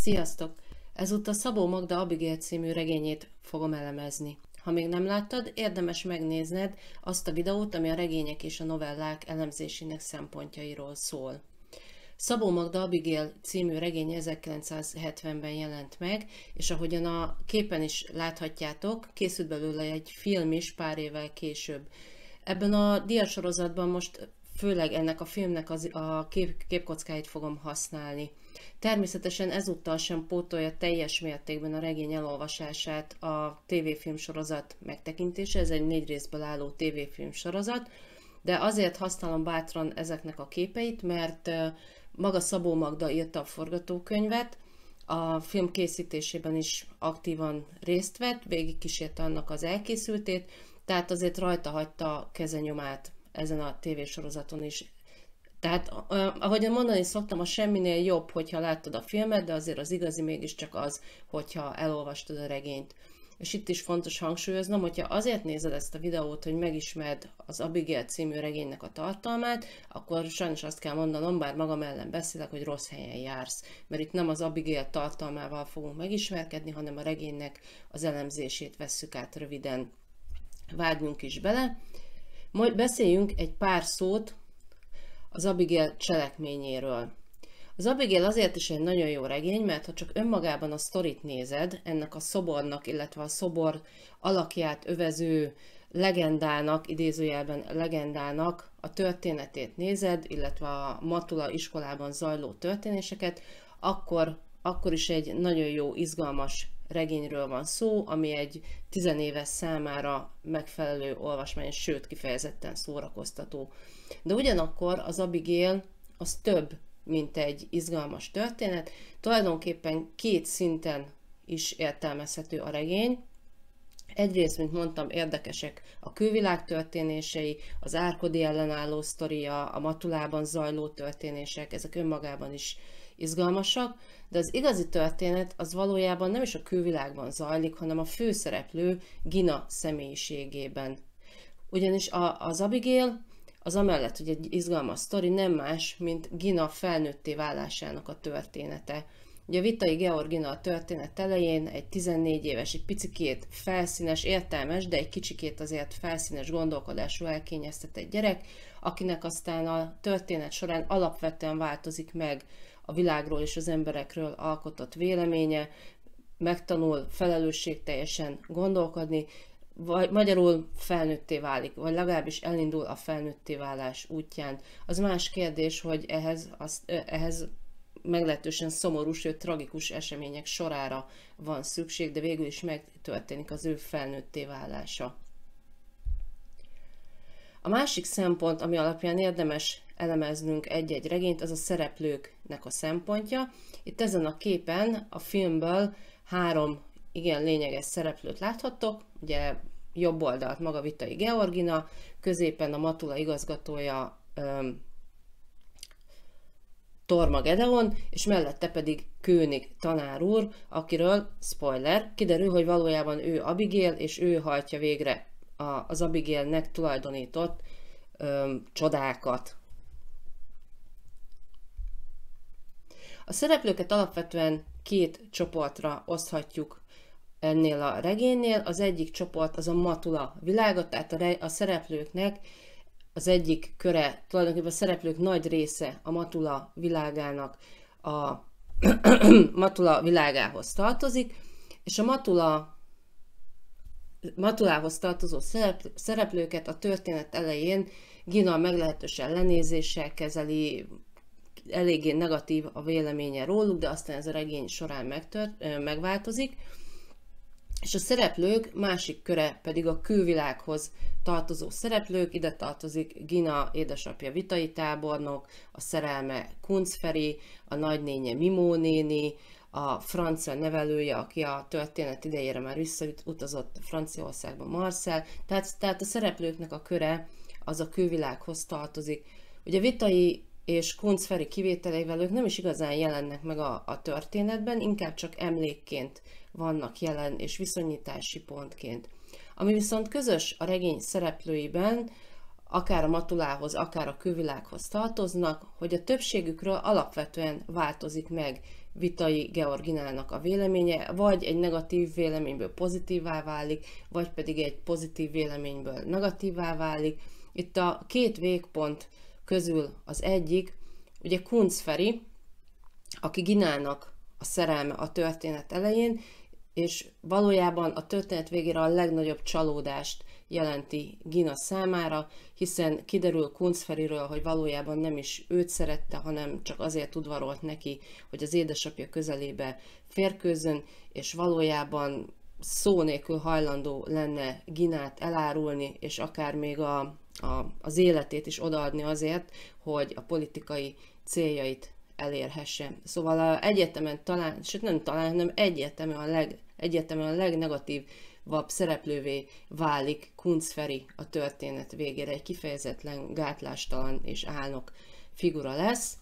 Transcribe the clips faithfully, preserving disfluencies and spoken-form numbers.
Sziasztok! Ezúttal Szabó Magda Abigail című regényét fogom elemezni. Ha még nem láttad, érdemes megnézned azt a videót, ami a regények és a novellák elemzésének szempontjairól szól. Szabó Magda Abigail című regény ezerkilencszázhetvenben jelent meg, és ahogyan a képen is láthatjátok, készült belőle egy film is pár évvel később. Ebben a diasorozatban most főleg ennek a filmnek az, a kép, képkockáit fogom használni. Természetesen ezúttal sem pótolja teljes mértékben a regény elolvasását a tévéfilm sorozat megtekintése, ez egy négy részből álló tévéfilm sorozat, de azért használom bátran ezeknek a képeit, mert maga Szabó Magda írta a forgatókönyvet, a film készítésében is aktívan részt vett, végigkísérte annak az elkészültét, tehát azért rajta hagyta kezenyomát ezen a tévésorozaton is. Tehát, ahogyan mondani szoktam, a semminél jobb, hogyha láttad a filmet, de azért az igazi mégiscsak az, hogyha elolvastad a regényt. És itt is fontos hangsúlyoznom, hogyha azért nézed ezt a videót, hogy megismerd az Abigail című regénynek a tartalmát, akkor sajnos azt kell mondanom, bár magam ellen beszélek, hogy rossz helyen jársz. Mert itt nem az Abigail tartalmával fogunk megismerkedni, hanem a regénynek az elemzését vesszük át röviden. Vágjunk is bele. Majd beszéljünk egy pár szót az Abigail cselekményéről. Az Abigail azért is egy nagyon jó regény, mert ha csak önmagában a sztorit nézed, ennek a szobornak, illetve a szobor alakját övező legendának, idézőjelben legendának a történetét nézed, illetve a Matula iskolában zajló történéseket, akkor, akkor is egy nagyon jó, izgalmas regényről van szó, ami egy tizenéves számára megfelelő olvasmány, sőt kifejezetten szórakoztató. De ugyanakkor az Abigail az több, mint egy izgalmas történet. Tulajdonképpen két szinten is értelmezhető a regény. Egyrészt, mint mondtam, érdekesek a külvilág történései, az Árkodi ellenálló sztoria, a Matulában zajló történések, ezek önmagában is izgalmasak, de az igazi történet az valójában nem is a külvilágban zajlik, hanem a főszereplő Gina személyiségében. Ugyanis a, az Abigail az amellett, hogy egy izgalmas sztori, nem más, mint Gina felnőtté válásának a története. Ugye a Vitai Georgina a történet elején egy tizennégy éves, egy picikét felszínes, értelmes, de egy kicsikét azért felszínes gondolkodású elkényeztetett gyerek, akinek aztán a történet során alapvetően változik meg a világról és az emberekről alkotott véleménye, megtanul felelősségteljesen gondolkodni, vagy magyarul felnőtté válik, vagy legalábbis elindul a felnőtté válás útján. Az más kérdés, hogy ehhez, az, ehhez meglehetősen szomorú, sőt tragikus események sorára van szükség, de végül is megtörténik az ő felnőtté válása. A másik szempont, ami alapján érdemes elemeznünk egy-egy regényt, az a szereplőknek a szempontja. Itt ezen a képen a filmből három igen lényeges szereplőt láthattok, ugye jobb oldalt maga Vitai Georgina, középen a Matula igazgatója um, Torma Gedeon, és mellette pedig König tanár úr, akiről, spoiler, kiderül, hogy valójában ő Abigail, és ő hajtja végre a, az Abigailnek tulajdonított um, csodákat. A szereplőket alapvetően két csoportra oszthatjuk ennél a regénynél. Az egyik csoport az a Matula világa, tehát a, a szereplőknek az egyik köre, tulajdonképpen a szereplők nagy része a Matula világának a Matula világához tartozik, és a Matula, Matulához tartozó szereplőket a történet elején Gina meglehetősen lenézéssel kezeli, eléggé negatív a véleménye róluk, de aztán ez a regény során megtört, megváltozik. És a szereplők másik köre pedig a külvilághoz tartozó szereplők, ide tartozik Gina édesapja Vitai tábornok, a szerelme Kunc Feri, a nagynénye Mimó néni, a francia nevelője, aki a történet idejére már visszautazott Franciaországba, Marcel, tehát, tehát a szereplőknek a köre az a külvilághoz tartozik. Ugye Vitai és Kunc Feri kivételeivel ők nem is igazán jelennek meg a, a történetben, inkább csak emlékként vannak jelen és viszonyítási pontként. Ami viszont közös a regény szereplőiben, akár a Matulához, akár a külvilághoz tartoznak, hogy a többségükről alapvetően változik meg Vitai Georginának a véleménye, vagy egy negatív véleményből pozitívvá válik, vagy pedig egy pozitív véleményből negatívvá válik. Itt a két végpont közül az egyik, ugye Kunz Feri, aki Ginának a szerelme a történet elején, és valójában a történet végére a legnagyobb csalódást jelenti Gina számára, hiszen kiderül Kunz Feriről, hogy valójában nem is őt szerette, hanem csak azért udvarolt neki, hogy az édesapja közelébe férkőzzön, és valójában szó nélkül hajlandó lenne Ginát elárulni, és akár még a, a, az életét is odaadni azért, hogy a politikai céljait elérhesse. Szóval a egyetemen talán, sőt nem talán, hanem egyértelműen a, leg, egyértelműen a legnegatívabb szereplővé válik Kunz Feri a történet végére. Egy kifejezetlen gátlástalan és álnok figura lesz.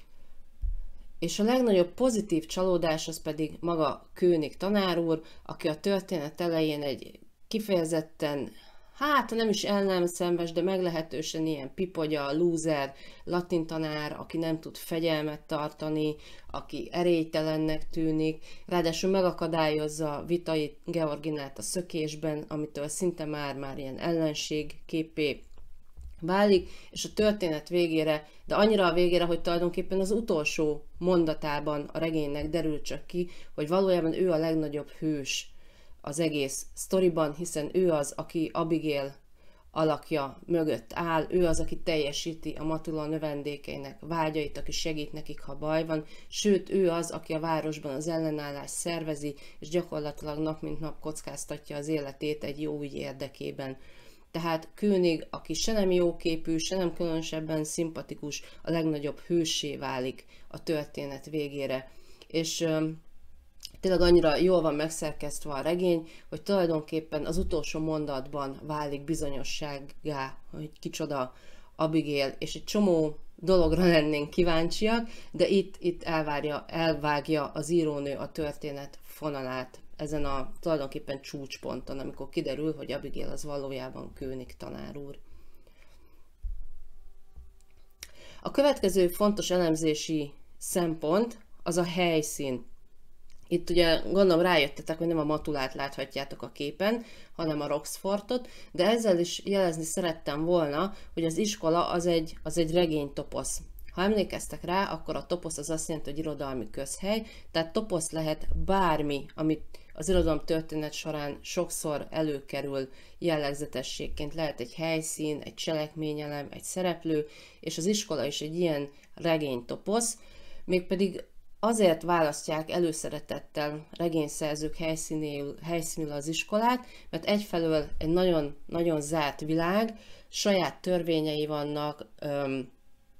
És a legnagyobb pozitív csalódás az pedig maga König tanár úr, aki a történet elején egy kifejezetten, hát nem is el nem szenves, de meglehetősen ilyen pipogya, lúzer, latin tanár, aki nem tud fegyelmet tartani, aki erélytelennek tűnik, ráadásul megakadályozza Vitai Georginát a szökésben, amitől szinte már-már ilyen ellenség képé válik, és a történet végére, de annyira a végére, hogy tulajdonképpen az utolsó mondatában a regénynek derül csak ki, hogy valójában ő a legnagyobb hős az egész sztoriban, hiszen ő az, aki Abigail alakja mögött áll, ő az, aki teljesíti a Matula növendékeinek vágyait, aki segít nekik, ha baj van, sőt, ő az, aki a városban az ellenállást szervezi, és gyakorlatilag nap mint nap kockáztatja az életét egy jó ügy érdekében. Tehát König, aki se nem jóképű, se nem különösebben szimpatikus, a legnagyobb hőssé válik a történet végére. És öm, tényleg annyira jól van megszerkesztve a regény, hogy tulajdonképpen az utolsó mondatban válik bizonyossággá, hogy kicsoda Abigail, és egy csomó dologra lennénk kíváncsiak, de itt, itt elvárja, elvágja az írónő a történet fonalát ezen a tulajdonképpen csúcsponton, amikor kiderül, hogy Abigail az valójában König tanár úr. A következő fontos elemzési szempont az a helyszín. Itt ugye gondolom rájöttetek, hogy nem a Matulát láthatjátok a képen, hanem a Roxfortot, de ezzel is jelezni szerettem volna, hogy az iskola az egy, az egy regénytoposz. Ha emlékeztek rá, akkor a toposz az azt jelenti, hogy irodalmi közhely, tehát toposz lehet bármi, amit az irodalom történet során sokszor előkerül jellegzetességként. Lehet egy helyszín, egy cselekményelem, egy szereplő, és az iskola is egy ilyen regénytoposz, mégpedig azért választják előszeretettel regényszerzők helyszínéül, helyszínül az iskolát, mert egyfelől egy nagyon, nagyon zárt világ, saját törvényei vannak, öm,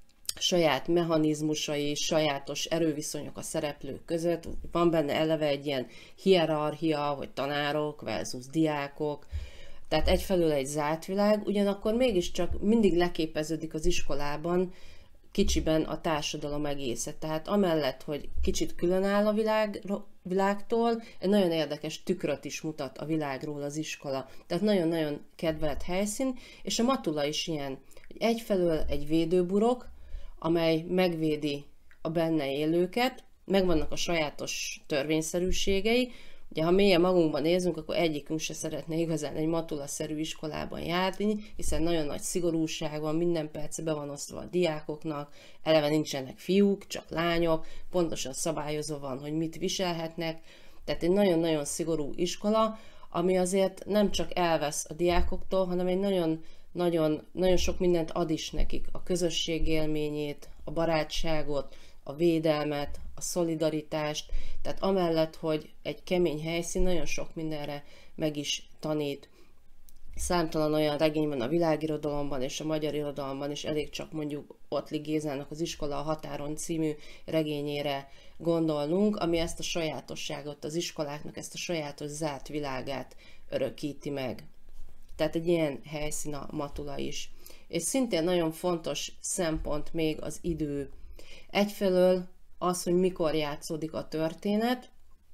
saját mechanizmusai, sajátos erőviszonyok a szereplők között, van benne eleve egy ilyen hierarchia, hogy tanárok versus diákok, tehát egyfelől egy zárt világ, ugyanakkor mégiscsak mindig leképeződik az iskolában kicsiben a társadalom egészet. Tehát amellett, hogy kicsit különáll a világ, világtól, egy nagyon érdekes tükröt is mutat a világról az iskola. Tehát nagyon-nagyon kedvelt helyszín, és a Matula is ilyen. Egyfelől egy védőburok, amely megvédi a benne élőket, megvannak a sajátos törvényszerűségei. Ugye, ha mélyen magunkban nézünk, akkor egyikünk se szeretne igazán egy Matula-szerű iskolában járni, hiszen nagyon nagy szigorúság van, minden perce be van osztva a diákoknak, eleve nincsenek fiúk, csak lányok, pontosan szabályozva van, hogy mit viselhetnek. Tehát egy nagyon-nagyon szigorú iskola, ami azért nem csak elvesz a diákoktól, hanem egy nagyon Nagyon, nagyon sok mindent ad is nekik, a közösség élményét, a barátságot, a védelmet, a szolidaritást, tehát amellett, hogy egy kemény helyszín nagyon sok mindenre meg is tanít. Számtalan olyan regény van a világirodalomban és a magyar irodalomban, és elég csak mondjuk Ottli Gézának az Iskola a határon című regényére gondolnunk, ami ezt a sajátosságot, az iskoláknak ezt a sajátos zárt világát örökíti meg. Tehát egy ilyen helyszín a Matula is. És szintén nagyon fontos szempont még az idő. Egyfelől az, hogy mikor játszódik a történet.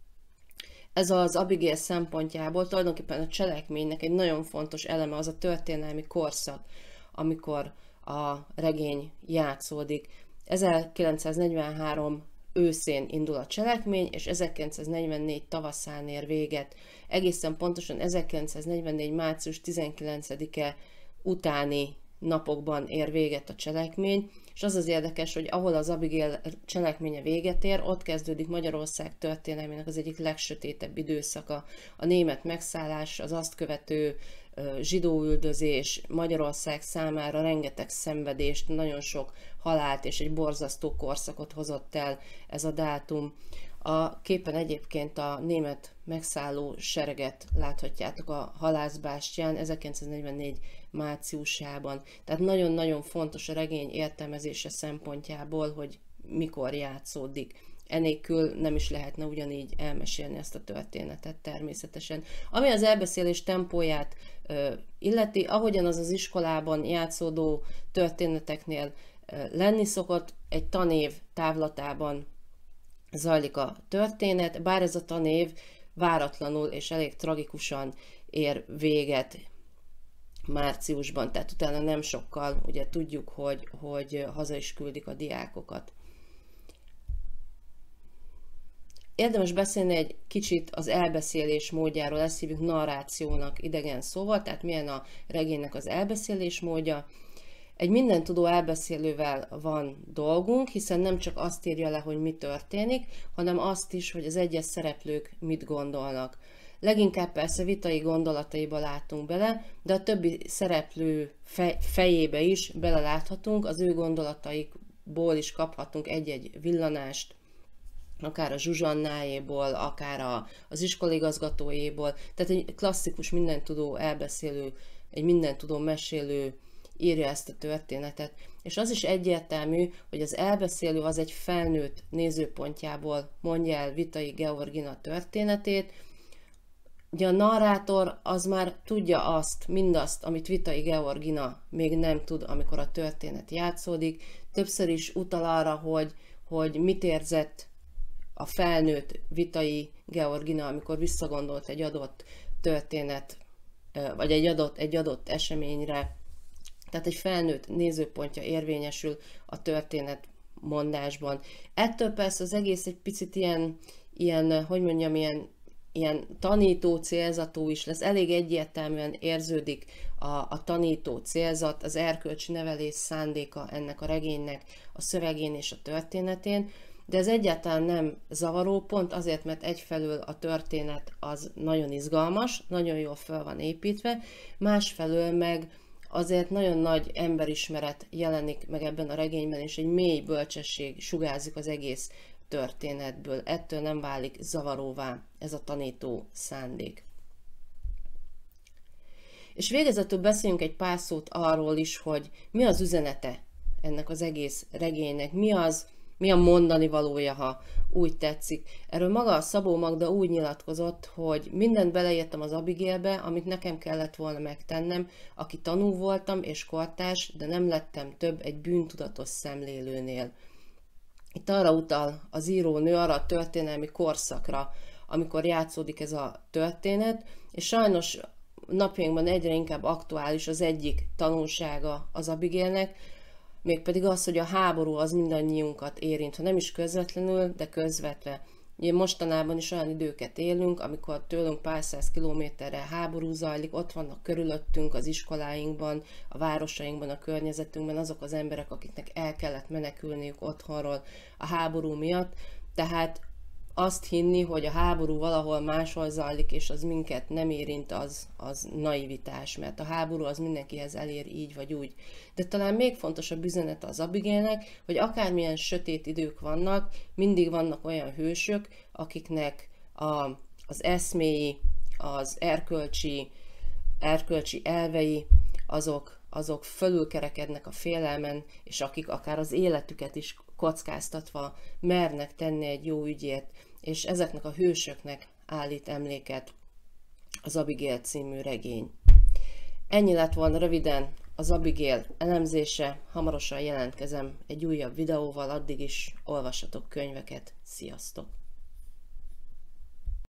Ez az Abigail szempontjából tulajdonképpen a cselekménynek egy nagyon fontos eleme az a történelmi korszak, amikor a regény játszódik. ezerkilencszáznegyvenhárom őszén indul a cselekmény, és ezerkilencszáznegyvennégy tavaszán ér véget. Egészen pontosan ezerkilencszáznegyvennégy március tizenkilencedike utáni napokban ér véget a cselekmény, és az az érdekes, hogy ahol az Abigail cselekménye véget ér, ott kezdődik Magyarország történelmének az egyik legsötétebb időszaka. A német megszállás, az azt követő zsidóüldözés Magyarország számára rengeteg szenvedést, nagyon sok halált és egy borzasztó korszakot hozott el ez a dátum. A képen egyébként a német megszálló sereget láthatjátok a halászbástyán ezerkilencszáznegyvennégy márciusában. Tehát nagyon-nagyon fontos a regény értelmezése szempontjából, hogy mikor játszódik. Enélkül nem is lehetne ugyanígy elmesélni ezt a történetet természetesen. Ami az elbeszélés tempóját ö, illeti, ahogyan az az iskolában játszódó történeteknél ö, lenni szokott, egy tanév távlatában zajlik a történet, bár ez a tanév váratlanul és elég tragikusan ér véget márciusban, tehát utána nem sokkal, ugye tudjuk, hogy, hogy haza is küldik a diákokat. Érdemes beszélni egy kicsit az elbeszélés módjáról, ezt hívjuk narrációnak idegen szóval, tehát milyen a regénynek az elbeszélés módja. Egy mindentudó elbeszélővel van dolgunk, hiszen nem csak azt írja le, hogy mi történik, hanem azt is, hogy az egyes szereplők mit gondolnak. Leginkább persze vitai gondolataiba látunk bele, de a többi szereplő fejébe is beleláthatunk, az ő gondolataikból is kaphatunk egy-egy villanást, akár a Zsuzsannáéból, akár a, az iskoligazgatójéból. Tehát egy klasszikus mindentudó elbeszélő, egy mindentudó mesélő írja ezt a történetet. És az is egyértelmű, hogy az elbeszélő az egy felnőtt nézőpontjából mondja el Vitai Georgina történetét. Ugye a narrátor az már tudja azt, mindazt, amit Vitai Georgina még nem tud, amikor a történet játszódik. Többször is utal arra, hogy, hogy mit érzett a felnőtt Vitai Georgina, amikor visszagondolt egy adott történet, vagy egy adott, egy adott eseményre. Tehát egy felnőtt nézőpontja érvényesül a történet mondásban. Ettől persze az egész egy picit ilyen, ilyen hogy mondjam, ilyen, ilyen tanító célzatú is lesz. Elég egyértelműen érződik a, a tanító célzat, az erkölcsi nevelés szándéka ennek a regénynek a szövegén és a történetén, de ez egyáltalán nem zavaró, pont azért, mert egyfelől a történet az nagyon izgalmas, nagyon jól fel van építve, másfelől meg azért nagyon nagy emberismeret jelenik meg ebben a regényben, és egy mély bölcsesség sugárzik az egész történetből. Ettől nem válik zavaróvá ez a tanító szándék. És végezetül beszéljünk egy pár szót arról is, hogy mi az üzenete ennek az egész regénynek, mi az, mi a mondani valója, ha úgy tetszik. Erről maga a Szabó Magda úgy nyilatkozott, hogy mindent beleírtam az Abigailbe, amit nekem kellett volna megtennem, aki tanú voltam és kortárs, de nem lettem több egy bűntudatos szemlélőnél. Itt arra utal az írónő, arra a történelmi korszakra, amikor játszódik ez a történet, és sajnos napjainkban egyre inkább aktuális az egyik tanulsága az Abigailnek, mégpedig az, hogy a háború az mindannyiunkat érint, ha nem is közvetlenül, de közvetve. Ugye mostanában is olyan időket élünk, amikor tőlünk pár száz kilométerre háború zajlik, ott vannak körülöttünk, az iskoláinkban, a városainkban, a környezetünkben azok az emberek, akiknek el kellett menekülniük otthonról a háború miatt. Tehát azt hinni, hogy a háború valahol máshol zajlik, és az minket nem érint, az, az naivitás, mert a háború az mindenkihez elér így vagy úgy. De talán még fontosabb üzenet az Abigailnek, hogy akármilyen sötét idők vannak, mindig vannak olyan hősök, akiknek a, az eszméi, az erkölcsi, erkölcsi elvei, azok, azok fölülkerekednek a félelmen, és akik akár az életüket is kockáztatva mernek tenni egy jó ügyért, és ezeknek a hősöknek állít emléket az Abigail című regény. Ennyi lett volna röviden az Abigail elemzése, hamarosan jelentkezem egy újabb videóval, addig is olvassatok könyveket, sziasztok!